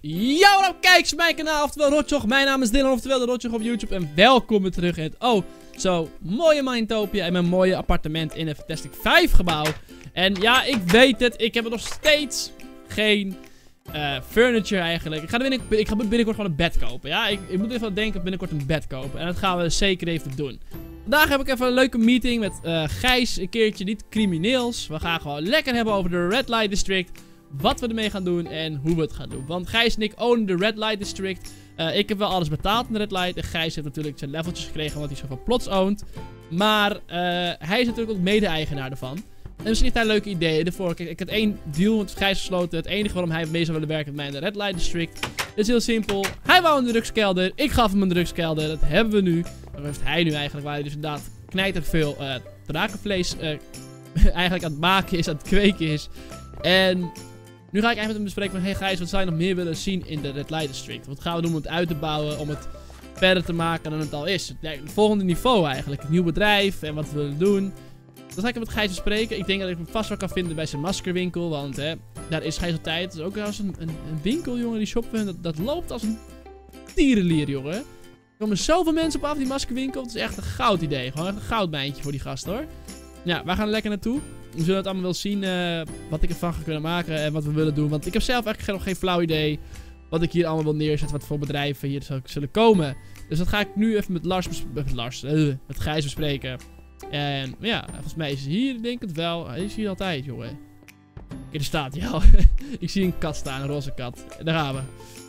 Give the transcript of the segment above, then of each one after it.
Yo, nou kijk op mijn kanaal, oftewel Rotjoch. Mijn naam is Dylan, oftewel de Rotjoch op YouTube. En welkom weer terug in het zo mooie Minetopia. En mijn mooie appartement in een Fantastic 5 gebouw. En ja, ik weet het, ik heb er nog steeds geen furniture eigenlijk. Ik ga binnenkort gewoon een bed kopen. Ja, ik moet even denken binnenkort een bed kopen. En dat gaan we zeker even doen. Vandaag heb ik even een leuke meeting met Gijs. Een keertje niet crimineels. We gaan gewoon lekker hebben over de Red Light District. Wat we ermee gaan doen en hoe we het gaan doen. Want Gijs en ik ownen de Red Light District. Ik heb wel alles betaald in de Red Light. En Gijs heeft natuurlijk zijn leveltjes gekregen omdat hij zoveel plots oont. Maar hij is natuurlijk ook mede-eigenaar ervan. En misschien heeft hij leuke ideeën ervoor. Kijk, ik had één deal met Gijs gesloten. Het enige waarom hij mee zou willen werken met mij in de Red Light District. Dat is heel simpel. Hij wou een drugskelder. Ik gaf hem een drugskelder. Dat hebben we nu. Dat heeft hij nu eigenlijk. Waar hij dus inderdaad knijterig veel drakenvlees eigenlijk aan het maken is. Aan het kweken is. En nu ga ik eigenlijk met hem bespreken van... Hey Gijs, wat zou je nog meer willen zien in de Red Light District? Wat gaan we doen om het uit te bouwen? Om het verder te maken dan het al is? Het volgende niveau eigenlijk. Een nieuw bedrijf en wat we willen doen. Dat ga ik met Gijs bespreken. Ik denk dat ik hem vast wel kan vinden bij zijn maskerwinkel. Want daar is Gijs altijd. Het is ook als een winkel, jongen. Die shop dat loopt als een tierenlier, jongen. Er komen zoveel mensen op af die maskerwinkel. Het is echt een goud idee. Gewoon echt een goudmijntje voor die gast, hoor. Ja, wij gaan er lekker naartoe. We zullen het allemaal wel zien wat ik ervan ga kunnen maken en wat we willen doen. Want ik heb zelf eigenlijk nog geen flauw idee wat ik hier allemaal wil neerzetten. Wat voor bedrijven hier zullen komen. Dus dat ga ik nu even met Gijs bespreken. En ja, volgens mij is hij hier, denk ik het wel. Hij is hier altijd, jongen. Kijk, er staat hij al. Ik zie een kat staan, een roze kat. En daar gaan we.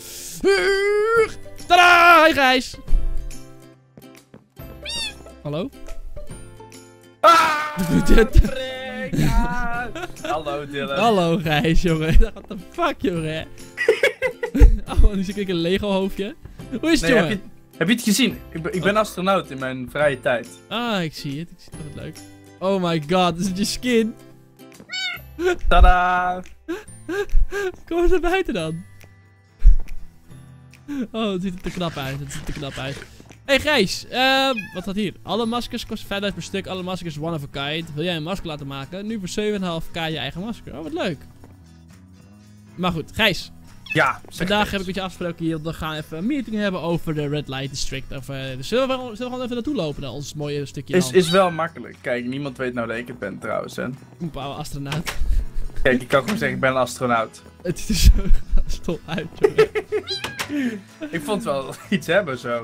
Tadaa! Hi Gijs! Hallo? Hallo Dylan. Hallo Gijs, jongen. What the fuck, jongen. Oh, nu zie ik een Lego hoofdje. Hoe is het, jongen? Heb je het gezien? Ik ben astronaut in mijn vrije tijd. Ah, ik zie het. Ik zie het wat leuk. Oh my god, is het je skin? Tada! Kom eens naar buiten dan. Oh, het ziet er te knap uit. Het ziet er te knap uit. Hey Gijs, wat staat hier? Alle maskers kosten 5.000 per stuk. Alle maskers one of a kind. Wil jij een masker laten maken? Nu voor 7,5k je eigen masker. Oh, wat leuk. Maar goed, Gijs. Ja, vandaag heb ik met je afgesproken hier. We gaan even een meeting hebben over de Red Light District. Dus zullen we gewoon even naartoe lopen naar ons mooie stukje land? Is wel makkelijk. Kijk, niemand weet nou dat ik het ben trouwens, hè. Een oude astronaut. Kijk, ik kan gewoon zeggen, ik ben een astronaut. Het ziet er zo stom uit, jongen. Ik vond wel iets hebben, zo.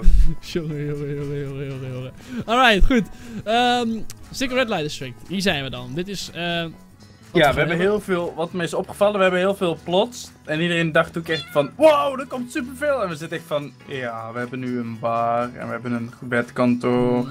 Jongen. Alright, goed. Sticker Red Light District. Hier zijn we dan. Dit is... ja, we hebben heel veel, wat me is opgevallen, we hebben heel veel plots. En iedereen dacht ook echt van, wow, er komt superveel. En we zitten echt van, ja, we hebben nu een bar en we hebben een bedkantoor.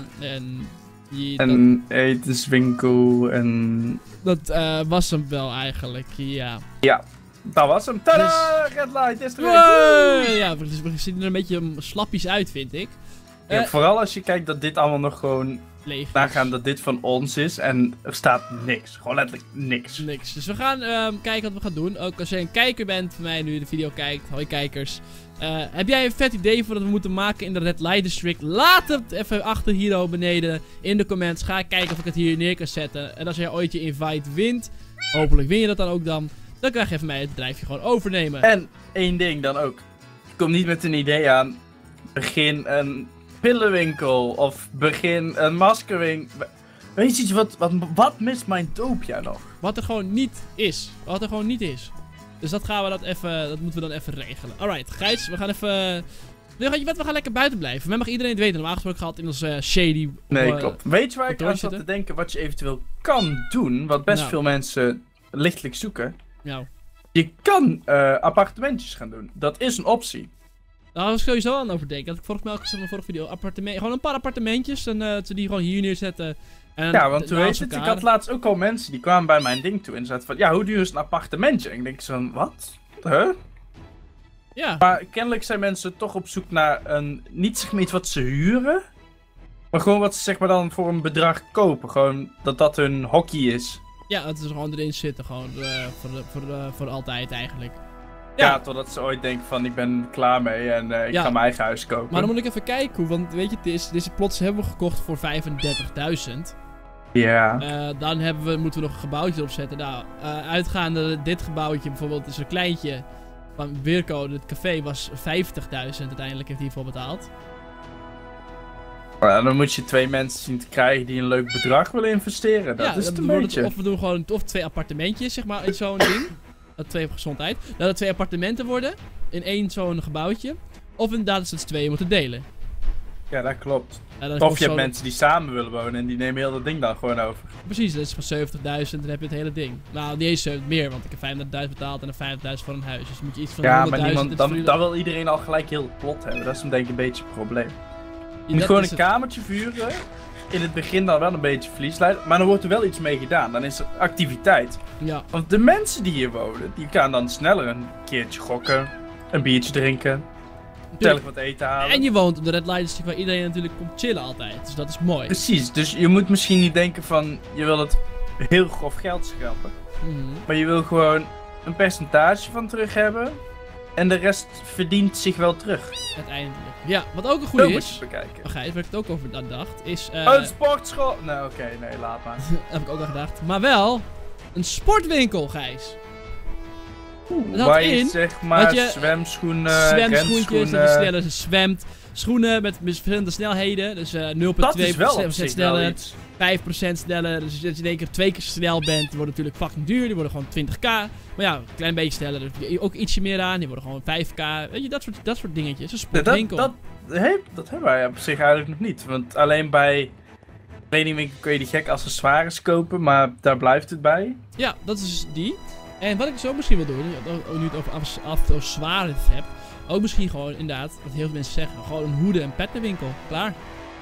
En etenswinkel en... Dat was hem wel eigenlijk, ja. Ja, dat was hem. Tadaa! Dus... Red Light District! Ja, we zien er een beetje slappies uit, vind ik. Ja, vooral als je kijkt dat dit allemaal nog gewoon... leeg nagaan dat dit van ons is en er staat niks. Gewoon letterlijk niks. Niks. Dus we gaan kijken wat we gaan doen. Ook als jij een kijker bent van mij nu de video kijkt. Hoi kijkers. Heb jij een vet idee voor wat we moeten maken in de Red Light District? Laat het even achter hier beneden in de comments. Ga kijken of ik het hier neer kan zetten. En als jij ooit je invite wint, hopelijk win je dat dan ook dan krijg je van mij het bedrijfje gewoon overnemen. En één ding dan ook. Kom niet met een idee aan. Begin een pillenwinkel of begin een maskerwinkel. Weet je iets, wat mist Minetopia nog? Wat er gewoon niet is. Wat er gewoon niet is. Dus dat moeten we dan even regelen. Alright, Gijs, we gaan even... Weet je wat, we gaan lekker buiten blijven. Wij mag iedereen het weten. Normaal gesproken gehad in onze shady... Nee, klopt. Weet je waar ik aan zat te denken wat je eventueel kan doen? Wat best veel mensen lichtelijk zoeken. Nou. Je kan appartementjes gaan doen. Dat is een optie. Daar was ik sowieso aan over denken. Dat ik volgens mij ook in mijn vorige video gewoon een paar appartementjes en ze die gewoon hier neerzetten. En ja, want toen weet het, ik had laatst ook al mensen die kwamen bij mijn ding toe en zeiden van, ja, hoe duur is een appartementje? En ik denk zo, wat? Huh? Ja. Maar kennelijk zijn mensen toch op zoek naar niet zeg maar iets wat ze huren, maar gewoon wat ze zeg maar dan voor een bedrag kopen. Gewoon dat hun hockey is. Ja, dat ze gewoon erin zitten, gewoon voor altijd eigenlijk. Ja, totdat ze ooit denken van ik ben klaar mee en ik ga mijn eigen huis kopen. Maar dan moet ik even kijken, want weet je, deze plots hebben we gekocht voor 35.000. Ja. Dan moeten we nog een gebouwtje opzetten. Nou, uitgaande dit gebouwtje bijvoorbeeld is een kleintje van Wirko, het café, was 50.000 uiteindelijk heeft hij voor betaald. Maar dan moet je 2 mensen zien te krijgen die een leuk bedrag willen investeren. Dat is het een beetje. Of we doen gewoon 2 appartementjes, zeg maar, in zo'n ding. 2 voor gezondheid. Dat het 2 appartementen worden, in 1 zo'n gebouwtje. Of inderdaad dat ze het 2 moeten delen. Ja, dat klopt. Ja, of je hebt mensen die samen willen wonen en die nemen heel dat ding dan gewoon over. Precies, dat is van 70.000, dan heb je het hele ding. Nou, niet eens meer, want ik heb 35.000 betaald en dan 50.000 voor een huis. Dus moet je iets van 100.000... Ja, maar dan wil iedereen al gelijk heel het plot hebben. Dat is denk ik een beetje het probleem. Je moet gewoon een kamertje vuren. In het begin dan wel een beetje verlies leiden. Maar dan wordt er wel iets mee gedaan. Dan is er activiteit. Ja. Want de mensen die hier wonen, die gaan dan sneller een keertje gokken. Een biertje drinken. Gezellig wat eten halen. En je woont op de Red Light District waar iedereen natuurlijk komt chillen altijd. Dus dat is mooi. Precies, dus je moet misschien niet denken van je wil het heel grof geld schrappen. Maar je wil gewoon een percentage van terug hebben. En de rest verdient zich wel terug. Uiteindelijk. Ja, wat ook een goede is. Bekijken. Gijs, waar ik het ook over dacht, is... een sportschool! Nou oké, nee, laat maar. heb ik ook al gedacht. Maar wel een sportwinkel, Gijs. Waar je zeg maar zwemschoenen, zwemschoentjes, dat je sneller zwemt. Schoenen met verschillende snelheden. Dus 0,2% sneller, 5% sneller. Dus als je in één keer 2 keer snel bent, die worden natuurlijk fucking duur. Die worden gewoon 20k. Maar ja, een klein beetje sneller. Dus ook ietsje meer aan. Die worden gewoon 5k. Weet je, dat soort dingetjes. Een sportwinkel. Dat hebben wij op zich eigenlijk nog niet. Want alleen bij kledingwinkel kun je die gekke accessoires kopen. Maar daar blijft het bij. Ja, dat is dus die. En wat ik zo misschien wil doen, nu het over accessoires heb, ook misschien gewoon inderdaad, wat heel veel mensen zeggen, gewoon een hoeden- en pettenwinkel. Klaar.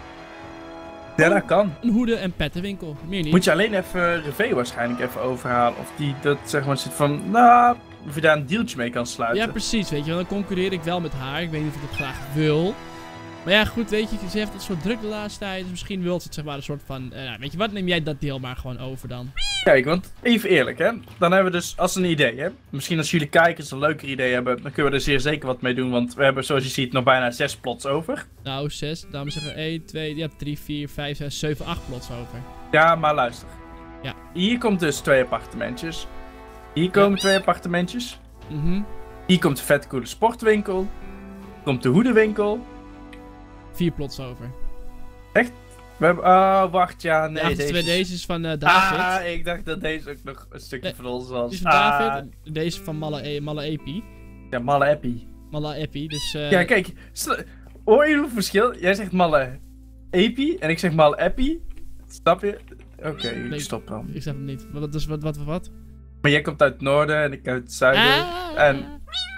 Ja, dat kan. Een hoeden- en pettenwinkel, meer niet. Moet je alleen even Revee waarschijnlijk even overhalen. Of die dat zeg maar zit van, nou, of je daar een dealtje mee kan sluiten. Ja, precies, weet je, want dan concurreer ik wel met haar. Ik weet niet of ik dat graag wil. Maar ja, goed, weet je, ze heeft het soort druk de laatste tijd. Dus misschien wil ze het zeg maar een soort van, weet je wat, neem jij dat deel maar gewoon over dan. Kijk, want even eerlijk hè, dan hebben we dus, als een idee hè, misschien als jullie kijkers een leuker idee hebben, dan kunnen we er zeer zeker wat mee doen, want we hebben zoals je ziet nog bijna 6 plots over. Nou, 6, dames zeggen 1, 2, je hebt 3, 4, 5, 6, 7, 8 plots over. Ja, maar luister. Ja. Hier komt dus 2 appartementjes. Hier komen 2 appartementjes. Hier komt de vet coole sportwinkel. Komt de hoedenwinkel. 4 plots over. Echt? We hebben, oh, wacht, ja, nee. Deze is van David. Ah, ik dacht dat deze ook nog een stukje van ons was. Deze is van David. Deze van Malle Epi. Ja, Malle Epi. Malle Epi, dus... Ja, kijk. Hoor je het verschil? Jij zegt Malle Epi en ik zeg Malle Epi. Snap je? Oké, ik stop dan. Ik snap het niet. Wat? Maar jij komt uit het noorden en ik uit het zuiden. En...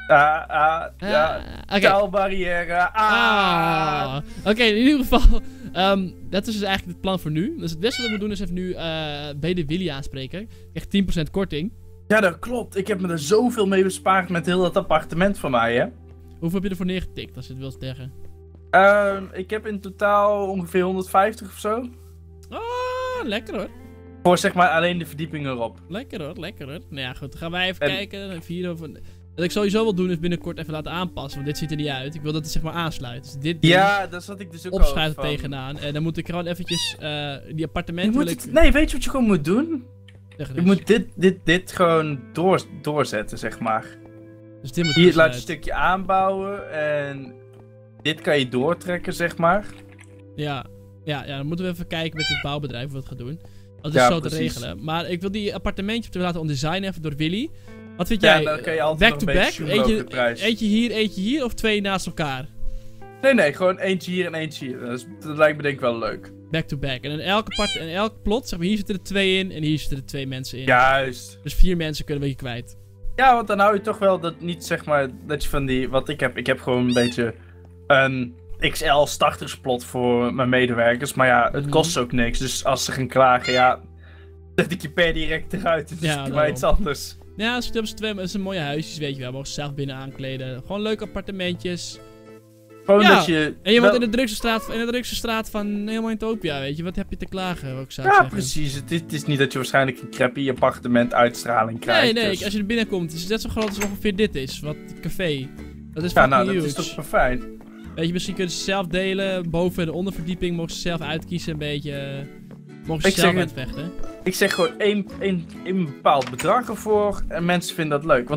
taalbarrière. Oké, in ieder geval. Dat is dus eigenlijk het plan voor nu. Dus het beste wat we doen is even nu Bede Willy aanspreken. Ik krijg 10% korting. Ja, dat klopt. Ik heb me er zoveel mee bespaard met heel dat appartement van mij, hè. Hoeveel heb je ervoor neergetikt, als je het wilt zeggen? Ik heb in totaal ongeveer 150 of zo. Oh, lekker hoor. Voor zeg maar alleen de verdieping erop. Lekker hoor. Nou ja, goed. Dan gaan wij even kijken. Wat ik sowieso wil doen is binnenkort even laten aanpassen, want dit ziet er niet uit. Ik wil dat het zeg maar aansluit. Dus dit ja, daar zat ik dus ook opschuiven tegenaan. En dan moet ik gewoon eventjes die appartementen... Nee, weet je wat je gewoon moet doen? Je moet dit gewoon doorzetten, zeg maar. Dus dit moet hier laat je een stukje aanbouwen en dit kan je doortrekken, zeg maar. Ja, dan moeten we even kijken met het bouwbedrijf wat we het gaan doen. Dat is zo te regelen. Maar ik wil die appartementjes laten ondesignen even door Willy. Wat vind jij? Dan kan je altijd back to back? Eentje hier of 2 naast elkaar? Nee, gewoon eentje hier en eentje hier. Dat lijkt me denk ik wel leuk. Back to back. En in elk plot, zeg maar, hier zitten er 2 in en hier zitten er 2 mensen in. Juist. Dus 4 mensen kunnen we je kwijt. Ja, want dan hou je toch wel dat niet zeg maar, dat je van die, wat ik heb. Ik heb gewoon een beetje een XL startersplot voor mijn medewerkers. Maar ja, het kost ook niks. Dus als ze gaan klagen, ja, zet ik je per direct eruit. Dus ja, maar iets anders. Ja, dat zijn mooie huisjes, weet je wel. Mogen ze zelf binnen aankleden. Gewoon leuke appartementjes. Gewoon dat je... En je woont in de drukste straat van helemaal Utopia, weet je. Wat heb je te klagen, ook zou ik zeggen. Precies. Het is niet dat je waarschijnlijk een crappy appartement uitstraling krijgt. Nee, dus. als je er binnenkomt, is het net zo groot als ongeveer dit is. Wat het café. Dat is dat is toch wel fijn. Weet je, misschien kunnen ze zelf delen. Boven de onderverdieping mogen ze zelf uitkiezen een beetje. Mogen ze zelf uitvechten. Ik zeg gewoon één bepaald bedrag ervoor en mensen vinden dat leuk. Want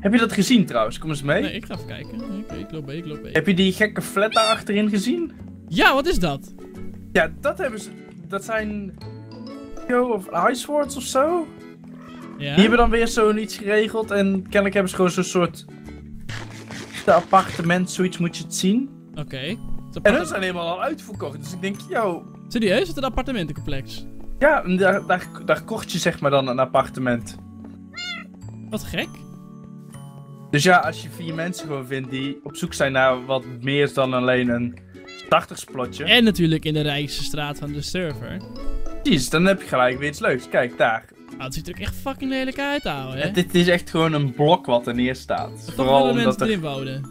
Heb je dat gezien trouwens? Kom eens mee. Nee, ik ga even kijken. Ik loop mee. Heb je die gekke flat daar achterin gezien? Ja, wat is dat? Ja, dat hebben ze. Dat zijn. Of Ice Swords of zo. Ja? Die hebben dan weer zoiets geregeld. En kennelijk hebben ze gewoon zo'n soort. De appartement, zoiets moet je het zien. Oké. En hun zijn helemaal al uitverkocht. Dus ik denk, yo. Serieus? Is het een appartementencomplex? Ja, daar kocht je zeg maar dan een appartement. Wat gek. Dus ja, als je 4 mensen gewoon vindt die op zoek zijn naar wat meer dan alleen een startersplotje. En natuurlijk in de rijkste straat van de server. Precies, dan heb je gelijk weer iets leuks. Kijk, daar. Oh, het ziet er ook echt fucking lelijk uit, ouwe, hè? Dit is echt gewoon een blok wat er neer staat. Vooral omdat mensen erin wonen.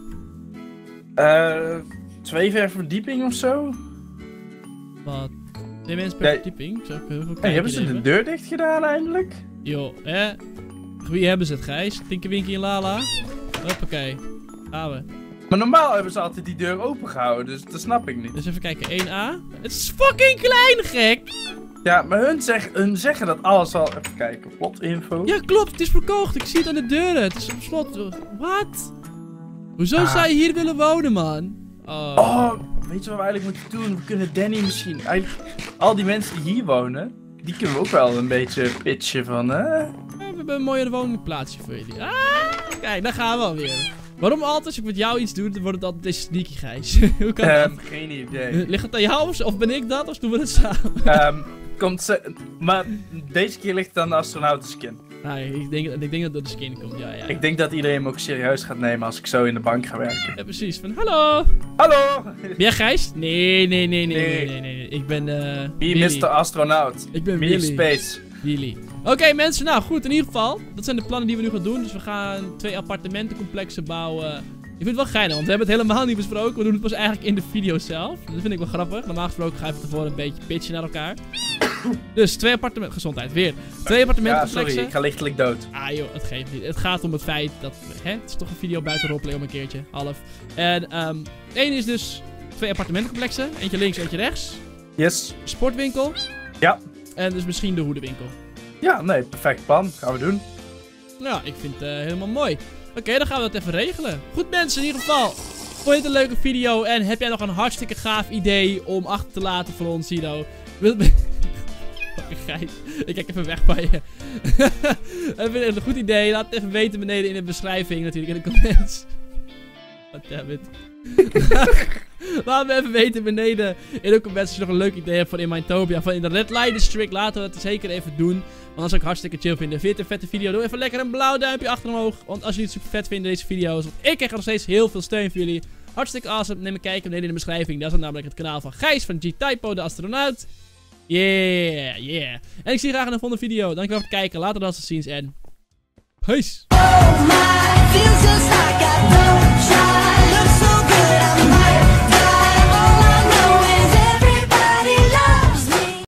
2 verdieping of zo? Wat? 2 mensen per verdieping? Zo, Hey, hebben ze de deur dicht gedaan eindelijk? Joh, hè? Wie hebben ze het, Gijs? Tinky Winky en Lala? Hoppakee. Gaan we. Maar normaal hebben ze altijd die deur open gehouden, dus dat snap ik niet. Dus even kijken, 1A. Het is fucking klein, gek! Ja, maar hun zeggen dat alles al... Even kijken, plotinfo. Ja, klopt, het is verkocht. Ik zie het aan de deuren. Het is op slot. Wat? Hoezo zou je hier willen wonen, man? Oh, weet je wat we eigenlijk moeten doen? We kunnen Danny misschien... Al die mensen die hier wonen, die kunnen we ook wel een beetje pitchen van... Ja, we hebben een mooiere woningplaatsje voor jullie. Kijk, daar gaan we alweer. Waarom altijd als ik met jou iets doe, dan wordt het altijd deze sneaky, Gijs? Hoe kan dat? Geen idee. Ligt het aan jou of ben ik dat? Of doen we het samen? Maar deze keer ligt het aan de astronautenskin. Nee, ik denk dat het door de skin komt, ja. Ik denk dat iedereen me ook serieus gaat nemen als ik zo in de bank ga werken. Ja, precies. Van, hallo! Hallo! Ben jij Gijs? Nee. Ik ben, Wie Mr. Astronaut? Ik ben Willy Willy. Space. Willy. Oké, mensen, nou goed, in ieder geval. Dat zijn de plannen die we nu gaan doen. Dus we gaan 2 appartementencomplexen bouwen. Ik vind het wel geinig, want we hebben het helemaal niet besproken. We doen het pas eigenlijk in de video zelf. Dat vind ik wel grappig. Normaal gesproken ga ik tevoren een beetje pitchen naar elkaar. Dus 2 appartementen... Gezondheid, weer. 2 appartementencomplexen. Ja, sorry, ik ga lichtelijk dood. Ah joh, het geeft niet. Het gaat om het feit dat... het is toch een video buiten roleplay om een keertje. Half. En 1 is dus 2 appartementencomplexen. Eentje links, eentje rechts. Yes. Sportwinkel. Ja. En dus misschien de hoedenwinkel. Ja, nee, perfect plan. Gaan we doen. Nou, ik vind het helemaal mooi. Oké, dan gaan we dat even regelen. Goed mensen, in ieder geval. Vond je het een leuke video? En heb jij nog een hartstikke gaaf idee om achter te laten voor ons, Hiro? Fucking Gijs. Ik kijk even weg van je. Heb je een goed idee? Laat het even weten beneden in de beschrijving natuurlijk, in de comments. Goddammit. Laat me even weten beneden in de comments als je nog een leuk idee hebt van in Minetopia. Van in de Red Light District. Laten we dat zeker even doen. Want dat zou ik hartstikke chill vinden. Vind je het een vette video? Doe even lekker een blauw duimpje achter omhoog. Want als jullie het super vet vinden deze video's. Want ik krijg nog steeds heel veel steun voor jullie. Hartstikke awesome. Neem een kijkje beneden in de beschrijving. Daar is namelijk het kanaal van Gijs van G-Typo, de astronaut. Yeah. En ik zie je graag in de volgende video. Dankjewel voor het kijken. Later dan tot ziens en... Peace!